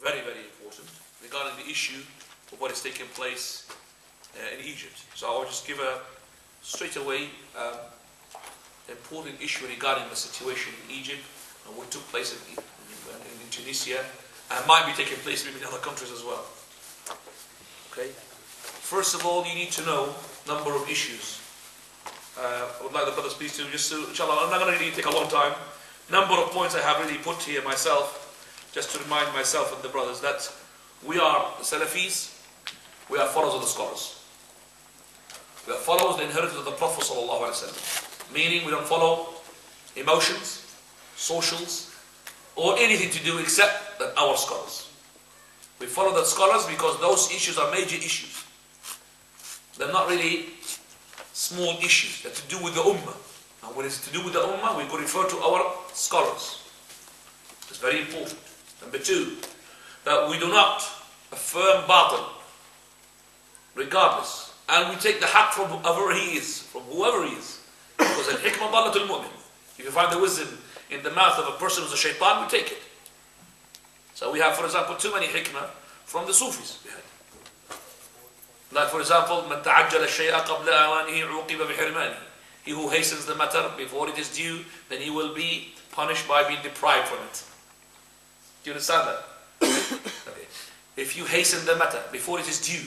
very, very important, regarding the issue of what is taking place in Egypt. So I'll just give a straight away important issue regarding the situation in Egypt and what took place in Tunisia, and might be taking place maybe in other countries as well. Okay. First of all, you need to know number of issues. I would like the brothers please to just to, inshallah, I'm not going to really take a long time. Number of points I have really put here myself, just to remind myself and the brothers that we are Salafis, we are followers of the scholars. We are followers of the inheritance of the Prophet ﷺ. Meaning we don't follow emotions, socials, or anything to do except that our scholars. We follow the scholars because those issues are major issues. They're not really small issues. They're to do with the ummah. And when it's to do with the ummah, we could refer to our scholars. It's very important. Number two, that we do not affirm batil, regardless. And we take the haqq from whoever he is, Because al-hikmah dallatul mu'min. If you find the wisdom in the mouth of a person who's a shaitan, we take it. So we have, for example, too many hikmah from the Sufis. We had. Like, for example, مَنْ تَعَجَّلَ الشَّيْءَ قَبْلَ أَوَانِهِ عُوقِبَ بِحِرْمَانِهِ. He who hastens the matter before it is due, then he will be punished by being deprived from it. Do you understand that? Okay. If you hasten the matter before it is due,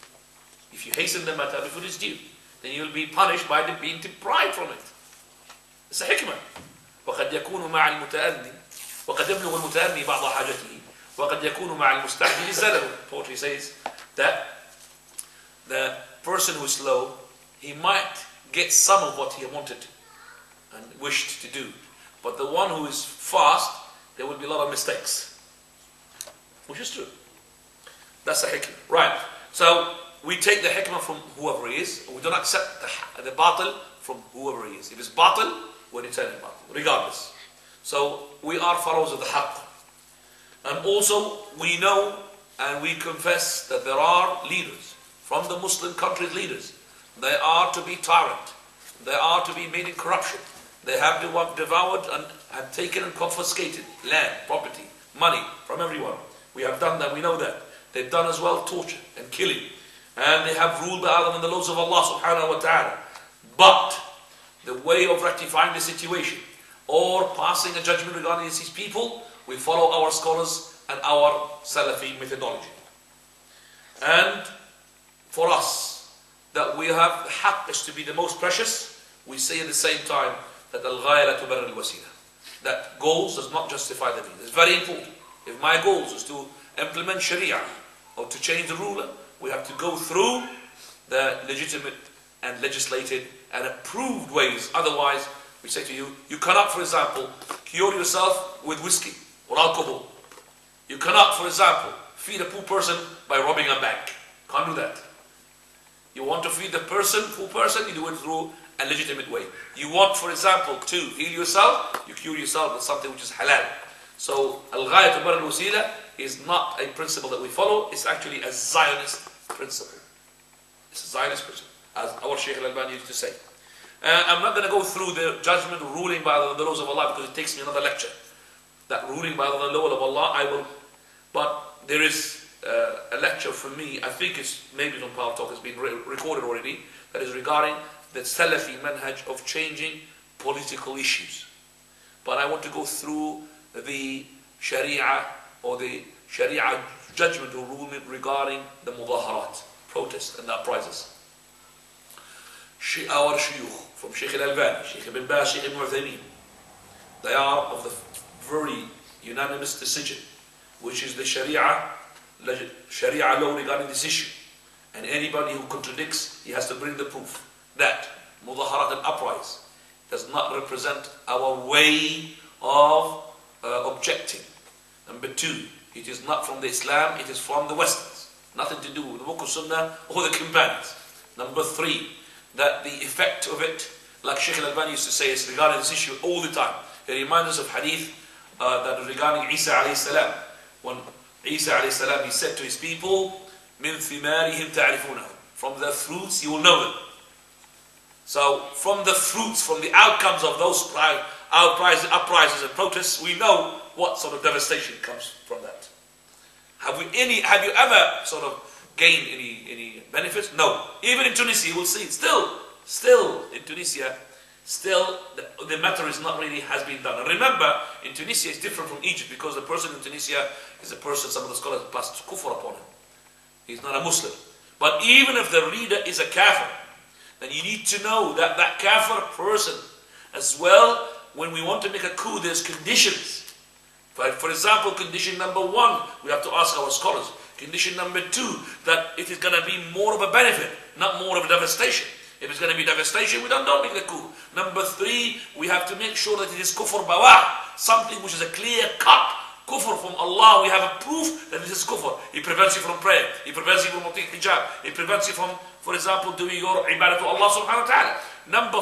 then you will be punished by being deprived from it. It's a hikmah. وَقَدْ يَكُونُ مَعَ الْمُتَأَنِّي وَقَدْ يَبْلُغُ الْمُتَأَنِّي بَعْضَ حَاجَتِهِ وَقَدْ يَكُونُ مَعَ الْمُسْتَعْجِلِ زَلَلٌ. Poetry says that the person who is slow, he might get some of what he wanted and wished to do. But the one who is fast, there will be a lot of mistakes. Which is true. That's a hikmah. Right. So we take the hikmah from whoever he is. We don't accept the batil from whoever he is. If it's batil, we're returning batil, regardless. So we are followers of the haqq. And also we know and we confess that there are leaders from the Muslim countries, leaders. They are to be tyrant. They are to be made in corruption. They have devoured and have taken and confiscated land, property, money from everyone. We have done that, we know that. They've done as well torture and killing. And they have ruled by other than the laws of Allah subhanahu wa ta'ala. But the way of rectifying the situation or passing a judgment regarding these people, we follow our scholars and our Salafi methodology. And for us, that we have the haqq is to be the most precious, we say at the same time that al-ghaya la tubarrir al-wasila. That goals does not justify the means. It's very important. If my goals is to implement Sharia or to change the ruler, we have to go through the legitimate and legislated and approved ways. Otherwise, we say to you, you cannot, for example, cure yourself with whiskey or alcohol. You cannot, for example, feed a poor person by robbing a bank. Can't do that. You want to feed the poor person, you do it through a legitimate way. You want, for example, to heal yourself, you cure yourself with something which is halal. So, al-ghaya tubarrir al-wasila is not a principle that we follow, it's actually a Zionist principle. It's a Zionist principle, as our Shaykh al-Albani used to say. I'm not going to go through the judgment ruling by the laws of Allah because it takes me another lecture. That ruling by the law of Allah, I will. But there is a lecture for me, I think it's maybe on Power Talk, it's been recorded already, that is regarding the Salafi manhaj of changing political issues. But I want to go through the Sharia or the Sharia judgment or ruling regarding the mudaharat, protests and uprisings. Our shuyukh, from Shaykh al-Albani, Shaykh ibn Baz, Shaykh ibn Uthaymeen, they are of the very unanimous decision, which is the Sharia law regarding this issue. And anybody who contradicts, he has to bring the proof that mudaharat and uprising does not represent our way of objecting. Number two, it is not from the Islam, it is from the Westerns. Nothing to do with the Book of Sunnah or the companions. Number three, that the effect of it, like Shaykh al-Albani used to say, is regarding this issue all the time. It reminds us of hadith that regarding Isa alayhi salam. When Isa alayhi salam, he said to his people, مِن ثِمَارِهِمْ تَعْرِفُونَهُ. From their fruits you will know them. So from the fruits, from the outcomes of those uprisings and protests, we know what sort of devastation comes from that. have you ever sort of gained any benefits? No. Even in Tunisia, you will see, still in Tunisia, still the matter is not really has been done. And remember, in Tunisia it's different from Egypt because the person in Tunisia is a person, some of the scholars passed kufr upon him. He's not a Muslim. But even if the leader is a kafir, then you need to know that that kafir person as well, when we want to make a coup, there's conditions. For example, condition number 1, we have to ask our scholars. Condition number 2, that it is going to be more of a benefit, not more of a devastation. If it's going to be devastation, we don't make the coup. Number 3, we have to make sure that it is kufr bawah, something which is a clear-cut kufr from Allah. We have a proof that this is kufr. It prevents you from praying. It prevents you from taking hijab. It prevents you from, for example, doing your ibadah to Allah subhanahu wa ta'ala. Number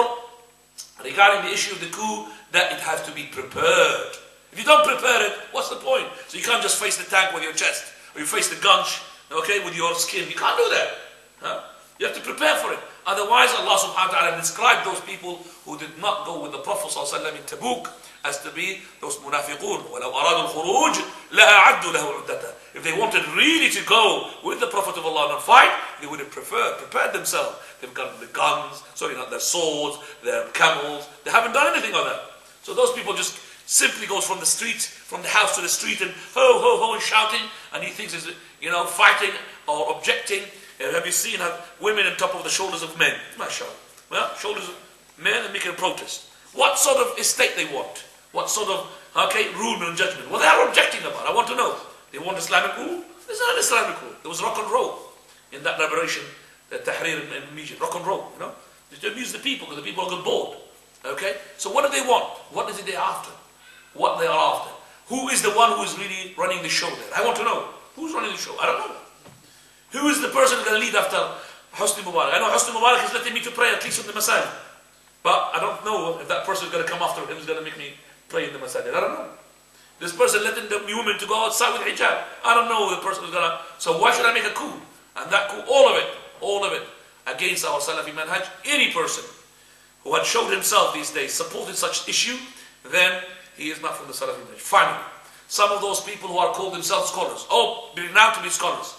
4, regarding the issue of the coup, that it has to be prepared. If you don't prepare it, what's the point? So you can't just face the tank with your chest, or you face the gunch, okay, with your skin. You can't do that. Huh? You have to prepare for it. Otherwise, Allah subhanahu wa ta'ala described those people who did not go with the Prophet sallallahu alaihi wasallam in Tabuk as to be those munafiqun. وَلَوْ أَرَادُوا الْخُرُوجِ لَأَعَدُّوا لَهُ عُدَّةً. If they wanted really to go with the Prophet of Allah and fight, they would have prepared themselves. They've got the guns, not their swords, their camels. They haven't done anything of that. So those people just simply goes from the street, from the house to the street and ho, ho, ho and shouting, and he thinks he's, fighting or objecting. Have you seen women on top of the shoulders of men? MashaAllah. Well, shoulders of men and making a protest. What sort of estate they want? What sort of, rule and judgment? What they are objecting about? I want to know. They want Islamic rule? There's not Islamic rule. There was rock and roll in that liberation, the Tahrir in Egypt. Rock and roll, They abuse the people because the people are bored. Okay? So what do they want? What is it they're after? What they are after? Who is the one who is really running the show there? I want to know. Who's running the show? I don't know. Who is the person who's going to lead after Hosni Mubarak? I know Hosni Mubarak is letting me to pray at least in the masajid. But I don't know if that person is going to come after him, is going to make me pray in the masajid. I don't know. This person letting the woman to go outside with hijab. I don't know the person is going to... So why should I make a coup? And that coup, all of it, against our Salafi manhaj, any person who had showed himself these days supporting such issue, then he is not from the Salafi manhaj. Finally, some of those people who are called themselves scholars, renowned to be scholars,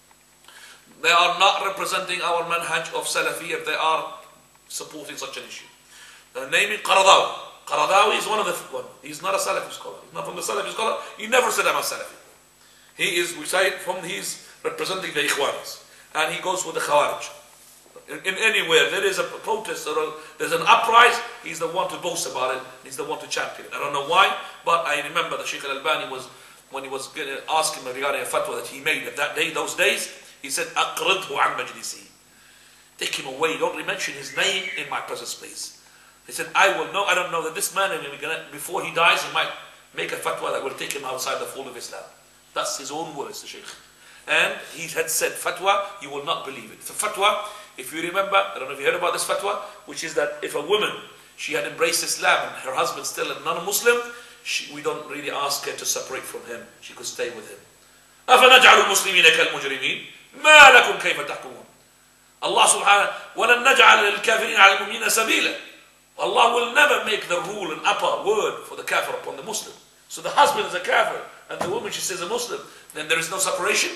they are not representing our manhaj of Salafi if they are supporting such an issue. The name is Qaradawi. Qaradawi is one of the one. He's not a Salafi scholar. He's not from the Salafi scholar. He never said I'm a Salafi. He is, he's representing the Ikhwanis. And he goes with the Khawarij. In anywhere there is a protest or there's an uprising, he's the one to boast about it. He's the one to champion it. I don't know why, but I remember that Sheikh Al-Albani when he was asking regarding a fatwa that he made of that day, those days, he said, "Aqridhu an majlisi." Take him away. Don't mention his name in my presence, please. He said, I don't know that this man, before he dies, he might make a fatwa that will take him outside the fold of Islam. That's his own words, the Sheikh. And he had said, fatwa, you will not believe it. The fatwa, if you remember, I don't know if you heard about this fatwa, which is that if a woman, she had embraced Islam and her husband still a non-Muslim, we don't really ask her to separate from him. She could stay with him. أَفَنَجْعَلُ الْمُسْلِمِينَ كَالْمُجْرِمِينَ مَا لَكُمْ كَيْفَ تَحْكُمُونَ Allah subhanahu وَلَنْ نَجْعَلَ لِلْكَافِرِينَ عَلَى الْمُؤْمِنِينَ سَبِيلًا. Allah will never make the rule an upper word for the kafir upon the Muslim. So the husband is a kafir and the woman, she says a Muslim, then there is no separation.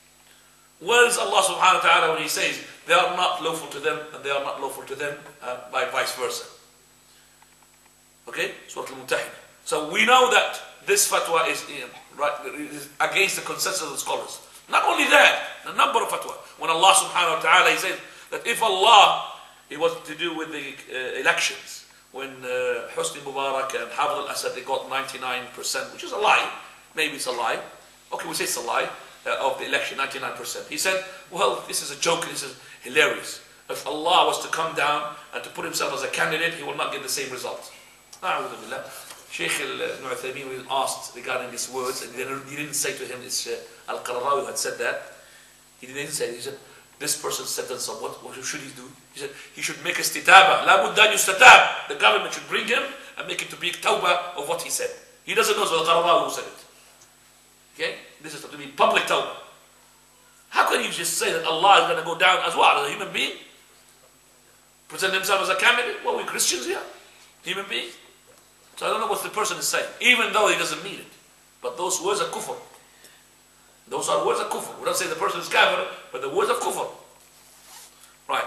Where is Allah subhanahu wa ta'ala when he says they are not lawful to them and they are not lawful to them, by vice versa? Okay? Surah Al-Mumtahina. So we know that this fatwa is against the consensus of the scholars. Not only that, a number of fatwa. When Allah subhanahu wa ta'ala, he said that if Allah, it was to do with the elections, when Hosni Mubarak and Hafez al-Assad, they got 99%, which is a lie. Maybe it's a lie. Okay, we say it's a lie of the election, 99%. He said, well, this is a joke, this is hilarious. If Allah was to come down and to put himself as a candidate, he will not get the same result. Sheikh Ibn Uthaymeen was asked regarding these words, and he didn't say to him, it's Al-Qaradawi had said that. He didn't say it. He said, this person said that, so what should he do? He said, he should make a istitaba. La budda yustatab. The government should bring him and make him to be tawbah of what he said. He doesn't know it's Al-Qaradawi who said it. Okay? This is to be public tawbah. How can you just say that Allah is going to go down as what? As a human being? Present himself as a candidate? Well, we Christians here. Human being. So I don't know what the person is saying, even though he doesn't mean it. But those words are kufr. Those are words of kufr. We don't say the person is kafir, but the words of kufr. Right.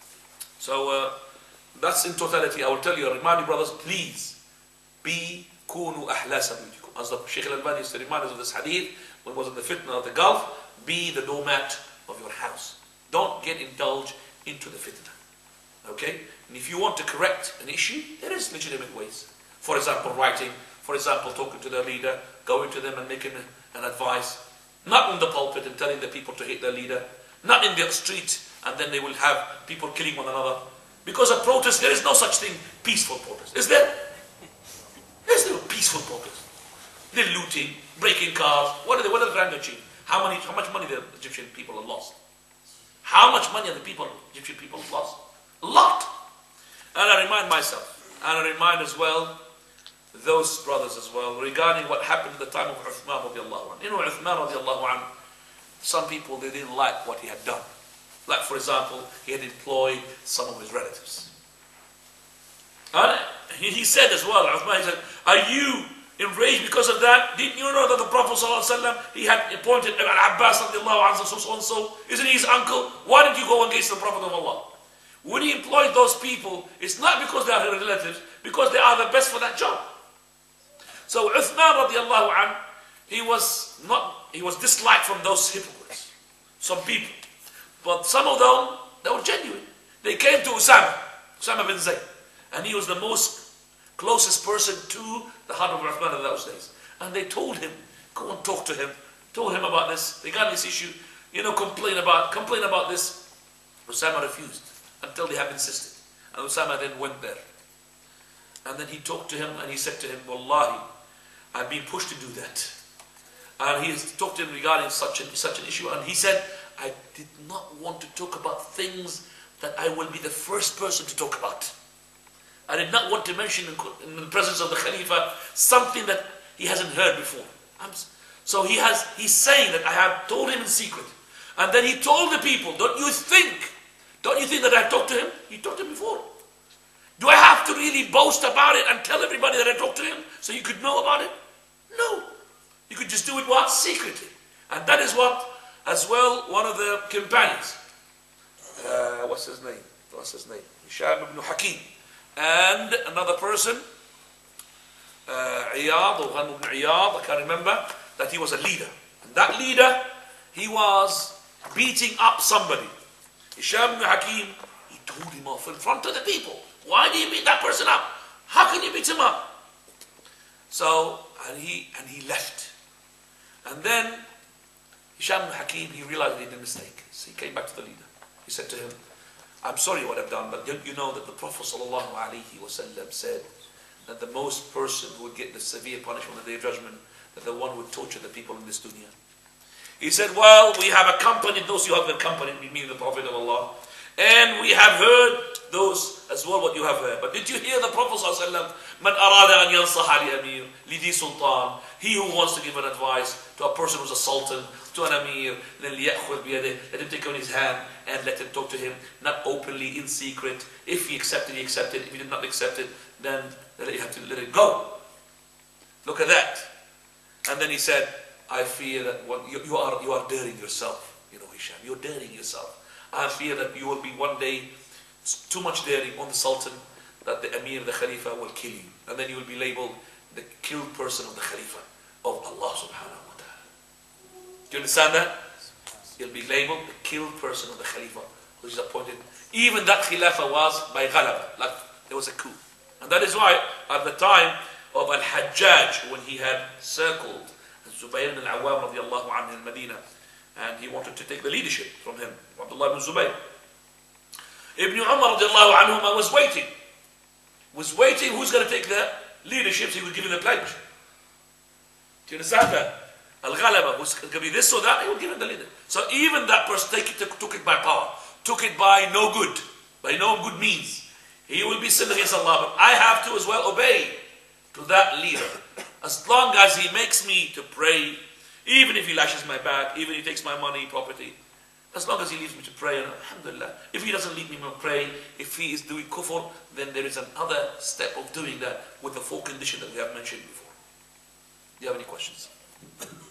So that's in totality. I will tell you, remind you brothers, please be kunu ahlasa buyutikum. As the Shaykh al-Albani used to remind us of this hadith when it was in the fitna of the Gulf, be the doormat of your house. Don't get indulged into the fitna. Okay? And if you want to correct an issue, there is legitimate ways. For example, writing. For example, talking to their leader, going to them and making an advice. Not in the pulpit and telling the people to hate their leader. Not in the street and then they will have people killing one another. Because a protest, there is no such thing, peaceful protest. Is there? There's no peaceful protest. They're looting, breaking cars. What are they trying to achieve? How much money the Egyptian people have lost? How much money have the Egyptian people have lost? A lot. And I remind myself, and I remind as well those brothers as well, regarding what happened at the time of Uthman radiallahu anhu. You know, Uthman radiallahu anhu, some people, they didn't like what he had done. Like, for example, he had employed some of his relatives. And he said as well, Uthman, he said, are you enraged because of that? Didn't you know that the Prophet ﷺ, he had appointed Al-Abbas radiallahu anhu, so and so? Isn't he his uncle? Why did you go against the Prophet of Allah? When he employed those people, it's not because they are his relatives, because they are the best for that job. So Uthman radiallahu anhu, he was disliked from those hypocrites. Some people. But some of them, they were genuine. They came to Usama bin Zayd. And he was the most closest person to the heart of Uthman in those days. And they told him, go and talk to him. Told him about this. They got this issue. You know, complain about this. Usama refused until they have insisted. And Usama then went there. And then he talked to him and he said to him, Wallahi, I've been pushed to do that. And he talked to him regarding such an issue. And he said, I did not want to talk about things that I will be the first person to talk about. I did not want to mention in the presence of the Khalifa something that he hasn't heard before. So he's saying that I have told him in secret. And then he told the people, don't you think that I talked to him? He talked to him before. Do I have to really boast about it and tell everybody that I talked to him so you could know about it? No. You could just do it what? Secretly. And that is what, as well, one of the companions, what's his name? Hisham ibn Hakim. And another person, Iyad or Ghanm ibn Iyad, I can't remember, that he was a leader. And that leader, he was beating up somebody. Hisham ibn Hakim, he told him off in front of the people. Why do you beat that person up? How can you beat him up? So, and he left. And then Hisham ibn Hakim, he realized he did a mistake. So he came back to the leader. He said to him, I'm sorry what I've done, but don't you know that the Prophet ﷺ said that the most person who would get the severe punishment on the Day of Judgment, that the one who would torture the people in this dunya. He said, well, we have accompanied those who have accompanied me, meaning the Prophet of Allah, and we have heard those as well what you have heard. But did you hear the Prophet ﷺ, Man arada an yansaha li amir, li di sultan, he who wants to give an advice to a person who's a sultan, to an amir, then liyakhud biyadeh, let him take him in his hand and let him talk to him, not openly, in secret. If he accepted, he accepted. If he did not accept it, then you have to let it go. Look at that. And then he said, I fear that you are daring yourself. You know, Hisham, you're daring yourself. I fear that you will be one day too much daring on the Sultan that the Amir, the Khalifa will kill you. And then you will be labeled the killed person of the Khalifa of Allah subhanahu wa ta'ala. Do you understand that? You'll be labeled the killed person of the Khalifa who is appointed. Even that Khilafah was by Ghalaba, like there was a coup. And that is why at the time of Al-Hajjaj, when he had circled Zubayr ibn al-Awwam radiallahu anhu in Medina, and he wanted to take the leadership from him, Abdullah ibn Zubayr. Ibn Umar radiallahu anhu was waiting who's going to take the leadership, so he would give him the pledge. Do you understand that? Al-Ghalaba, who's going to be this or that, he would give him the leader. So even that person took it by power, took it by no good means. He will be sin against Allah, but I have to as well obey to that leader. As long as he makes me to pray, even if he lashes my back, even if he takes my money, property, as long as he leaves me to pray, and alhamdulillah. If he doesn't leave me to pray, if he is doing kufr, then there is another step of doing that with the 4 conditions that we have mentioned before. Do you have any questions?